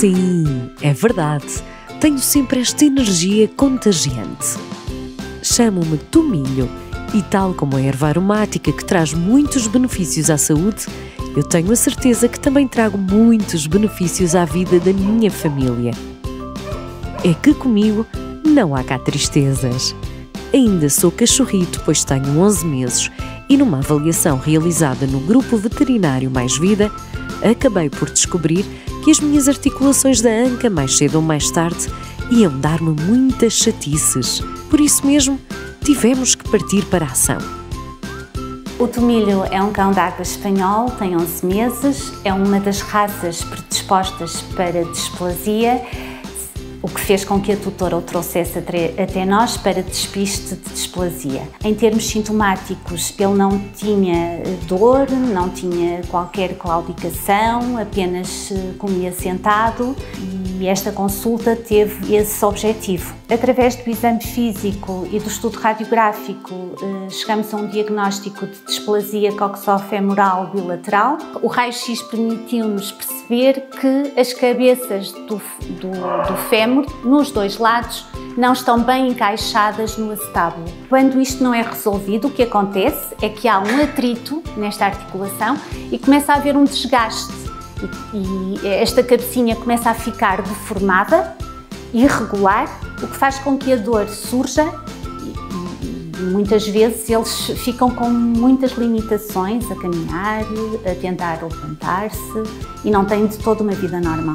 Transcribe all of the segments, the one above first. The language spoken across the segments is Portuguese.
Sim, é verdade. Tenho sempre esta energia contagiante. Chamo-me Tomilho e, tal como a erva aromática que traz muitos benefícios à saúde, eu tenho a certeza que também trago muitos benefícios à vida da minha família. É que comigo não há cá tristezas. Ainda sou cachorrito, pois tenho 11 meses e numa avaliação realizada no Grupo Veterinário Mais Vida, acabei por descobrir que as minhas articulações da anca, mais cedo ou mais tarde, iam dar-me muitas chatices. Por isso mesmo, tivemos que partir para a ação. O Tomilho é um cão de água espanhol, tem 11 meses, é uma das raças predispostas para displasia, o que fez com que a tutora o trouxesse até nós para despiste de displasia. Em termos sintomáticos, ele não tinha dor, não tinha qualquer claudicação, apenas comia sentado e esta consulta teve esse objetivo. Através do exame físico e do estudo radiográfico, chegamos a um diagnóstico de displasia coxofemoral bilateral. O raio-x permitiu-nos perceber que as cabeças do fémur, nos dois lados, não estão bem encaixadas no acetábulo. Quando isto não é resolvido, o que acontece é que há um atrito nesta articulação e começa a haver um desgaste. E esta cabecinha começa a ficar deformada, irregular, o que faz com que a dor surja e muitas vezes eles ficam com muitas limitações a caminhar, a tentar levantar-se e não têm de toda uma vida normal.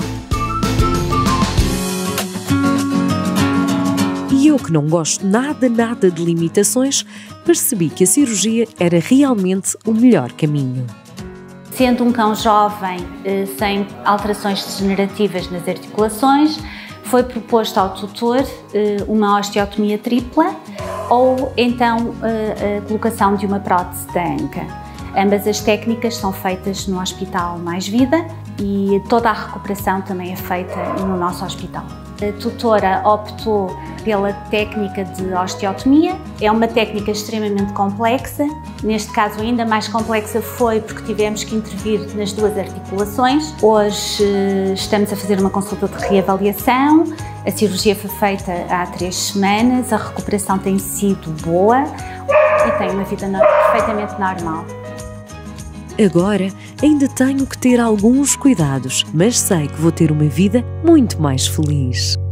E eu, que não gosto nada de limitações, percebi que a cirurgia era realmente o melhor caminho. Sendo um cão jovem, sem alterações degenerativas nas articulações, foi proposto ao tutor uma osteotomia tripla ou então a colocação de uma prótese da anca. Ambas as técnicas são feitas no Hospital Mais Vida e toda a recuperação também é feita no nosso hospital. A tutora optou pela técnica de osteotomia. É uma técnica extremamente complexa. Neste caso, ainda mais complexa foi porque tivemos que intervir nas duas articulações. Hoje estamos a fazer uma consulta de reavaliação. A cirurgia foi feita há 3 semanas. A recuperação tem sido boa e tem uma vida perfeitamente normal. Agora ainda tenho que ter alguns cuidados, mas sei que vou ter uma vida muito mais feliz.